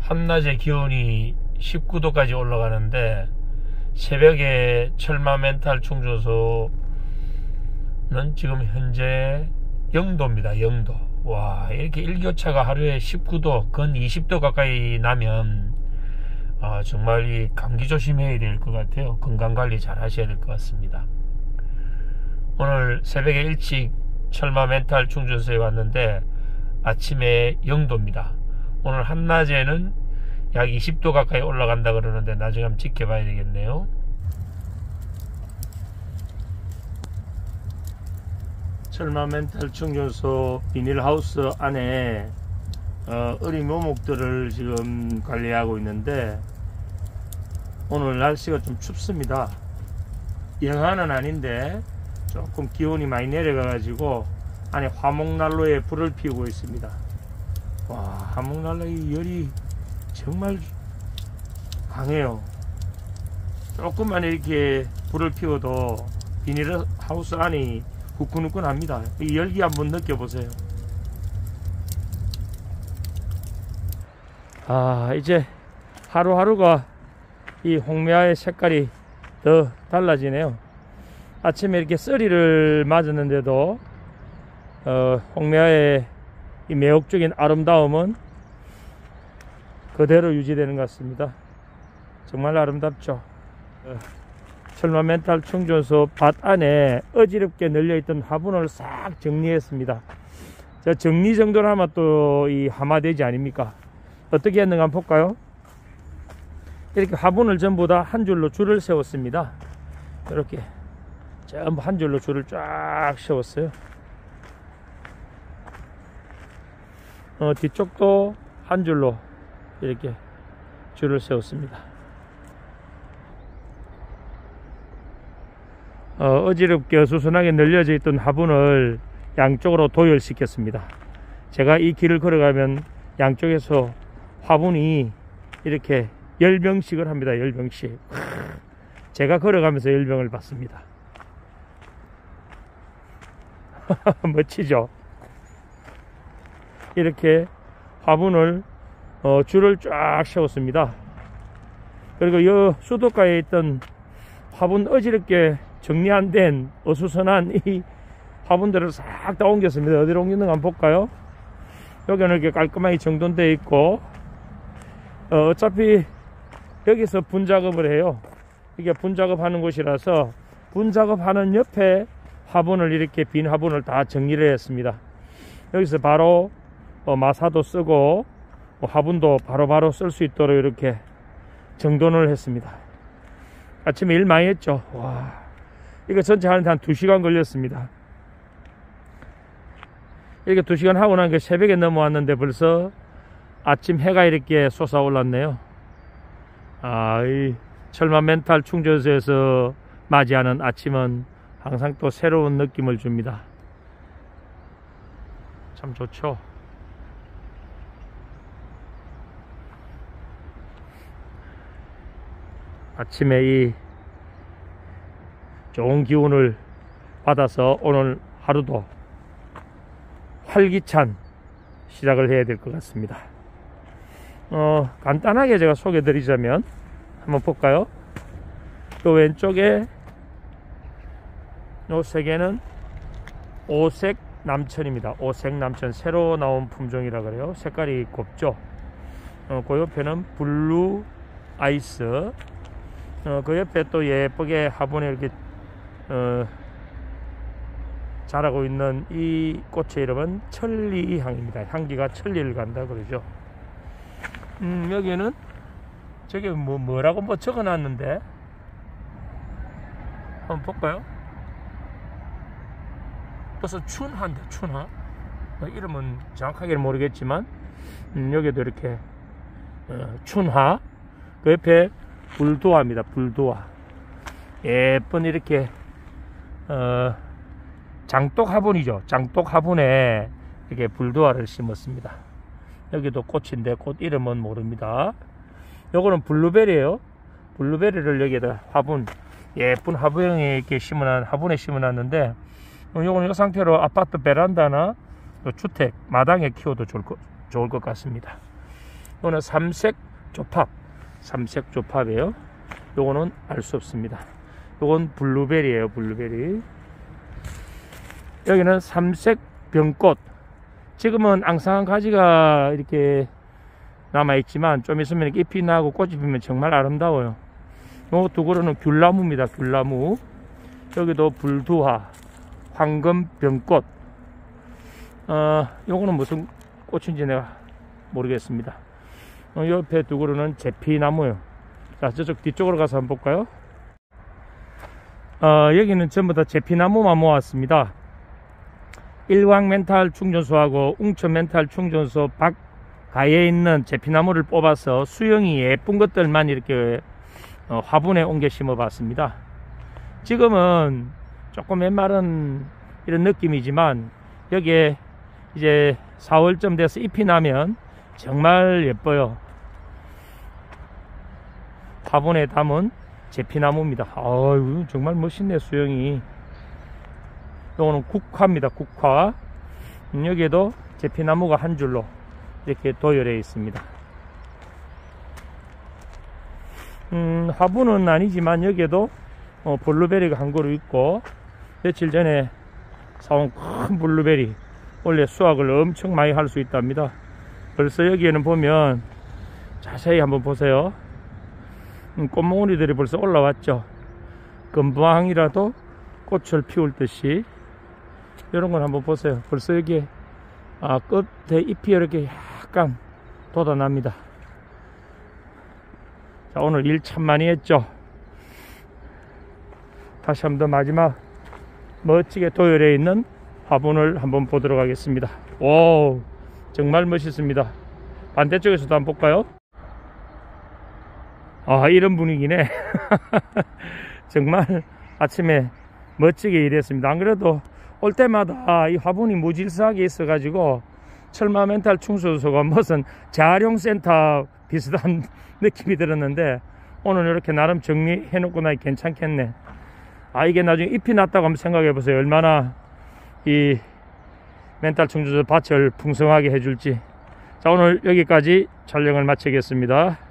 한낮에 기온이 19도까지 올라가는데 새벽에 철마 멘탈 충전소는 지금 현재 0도입니다. 0도. 와, 이렇게 일교차가 하루에 19도, 건 20도 가까이 나면 정말 이 감기 조심해야 될 것 같아요. 건강관리 잘 하셔야 될 것 같습니다. 오늘 새벽에 일찍 철마 멘탈 충전소에 왔는데 아침에 0도입니다. 오늘 한낮에는 약 20도 가까이 올라간다 그러는데 나중에 한번 지켜봐야 되겠네요. 철마 멘탈 충전소 비닐하우스 안에 어린 묘목들을 지금 관리하고 있는데 오늘 날씨가 좀 춥습니다. 영하는 아닌데 조금 기온이 많이 내려가 가지고 안에 화목난로에 불을 피우고 있습니다. 와, 화목난로의 열이 정말 강해요. 조금만 이렇게 불을 피워도 비닐하우스 안이 후끈후끈합니다. 이 열기 한번 느껴보세요. 이제 하루하루가 이 홍매화의 색깔이 더 달라지네요. 아침에 이렇게 썰이를 맞았는데도 홍매화의 이 매혹적인 아름다움은 그대로 유지되는 것 같습니다. 정말 아름답죠. 철마 멘탈 충전소 밭 안에 어지럽게 널려있던 화분을 싹 정리했습니다. 저 정리 정도로 하면 또 이 하마돼지 아닙니까? 어떻게 했는가 한번 볼까요? 이렇게 화분을 전부 다 한 줄로 줄을 세웠습니다. 이렇게 전부 한 줄로 줄을 쫙 세웠어요. 뒤쪽도 한 줄로 이렇게 줄을 세웠습니다. 어지럽게 어수선하게 널려져 있던 화분을 양쪽으로 도열시켰습니다. 제가 이 길을 걸어가면 양쪽에서 화분이 이렇게 열병씩을 합니다. 열병씩. 제가 걸어가면서 열병을 받습니다. 멋지죠? 이렇게 화분을 줄을 쫙 세웠습니다. 그리고 이 수도가에 있던 화분 어지럽게 정리 안 된 어수선한 이 화분들을 싹 다 옮겼습니다. 어디로 옮기는가 한번 볼까요? 여기는 이렇게 깔끔하게 정돈되어 있고 어차피 여기서 분작업을 해요. 이게 분작업 하는 곳이라서 분작업하는 옆에 화분을 이렇게 빈 화분을 다 정리를 했습니다. 여기서 바로 마사도 쓰고 화분도 바로바로 쓸 수 있도록 이렇게 정돈을 했습니다. 아침에 일 많이 했죠. 와, 이거 전체 하는데 한 2시간 걸렸습니다. 이렇게 2시간 하고 난 게 새벽에 넘어왔는데 벌써 아침 해가 이렇게 솟아올랐네요. 이 철마 멘탈 충전소에서 맞이하는 아침은 항상 또 새로운 느낌을 줍니다. 참 좋죠. 아침에 이 좋은 기운을 받아서 오늘 하루도 활기찬 시작을 해야 될 것 같습니다. 간단하게 제가 소개해 드리자면 한번 볼까요? 그 왼쪽에 요 세 개는 오색 남천입니다. 오색 남천 새로 나온 품종이라 그래요. 색깔이 곱죠. 그 옆에는 블루 아이스. 그 옆에 또 예쁘게 화분에 이렇게 자라고 있는 이 꽃의 이름은 천리향입니다. 향기가 천리를 간다 그러죠. 여기는 저게 뭐라고 적어 놨는데 한번 볼까요? 벌써 춘화인데, 춘화. 이름은 정확하게는 모르겠지만 여기도 이렇게 춘화. 그 옆에 불도화입니다. 불도화. 예쁜 이렇게 장독 화분이죠. 장독 화분에 이렇게 불도화를 심었습니다. 여기도 꽃인데 꽃 이름은 모릅니다. 요거는 블루베리예요. 블루베리를 여기에다 화분, 예쁜 화분에 이렇게 화분에 심어놨는데, 요거는 이 상태로 아파트 베란다나 주택 마당에 키워도 좋을 것 같습니다. 이거는 삼색 조팝이에요. 요거는 알 수 없습니다. 요건 블루베리예요. 블루베리. 여기는 삼색 병꽃. 지금은 앙상한 가지가 이렇게 남아있지만 좀 있으면 잎이 나고 꽃이 피면 정말 아름다워요. 요 두 그루는 귤나무입니다. 귤나무. 여기도 불두화, 황금병꽃. 요거는 무슨 꽃인지 내가 모르겠습니다. 옆에 두 그루는 제피나무요. 자, 저쪽 뒤쪽으로 가서 한번 볼까요? 여기는 전부 다 제피나무만 모았습니다. 일광 멘탈 충전소하고 웅천 멘탈 충전소 밖가에 있는 제피나무를 뽑아서 수영이 예쁜 것들만 이렇게 화분에 옮겨 심어 봤습니다. 지금은 조금 메마른 이런 느낌이지만 여기에 이제 4월쯤 돼서 잎이 나면 정말 예뻐요. 화분에 담은 제피나무입니다. 아유, 정말 멋있네. 수영이. 이거는 국화입니다. 국화. 여기에도 제피나무가 한 줄로 이렇게 도열해 있습니다. 화분은 아니지만 여기에도 블루베리가 한 그루 있고, 며칠 전에 사온 큰 블루베리, 원래 수확을 엄청 많이 할 수 있답니다. 벌써 여기에는 보면 자세히 한번 보세요. 꽃몽우리들이 벌써 올라왔죠. 금방이라도 꽃을 피울 듯이. 이런 건 한번 보세요. 벌써 여기에 끝에 잎이 이렇게 약간 돋아납니다. 자, 오늘 일 참 많이 했죠. 다시 한번 더 마지막 멋지게 도열해 있는 화분을 한번 보도록 하겠습니다. 오, 정말 멋있습니다. 반대쪽에서도 한번 볼까요? 이런 분위기네. 정말 아침에 멋지게 일했습니다. 안 그래도 올 때마다 이 화분이 무질서하게 있어 가지고 철마 멘탈 충전소가 무슨 재활용센터 비슷한 느낌이 들었는데, 오늘 이렇게 나름 정리해 놓고 나니 괜찮겠네. 이게 나중에 잎이 났다고 한번 생각해 보세요. 얼마나 이 멘탈 충전소 밭을 풍성하게 해줄지. 자, 오늘 여기까지 촬영을 마치겠습니다.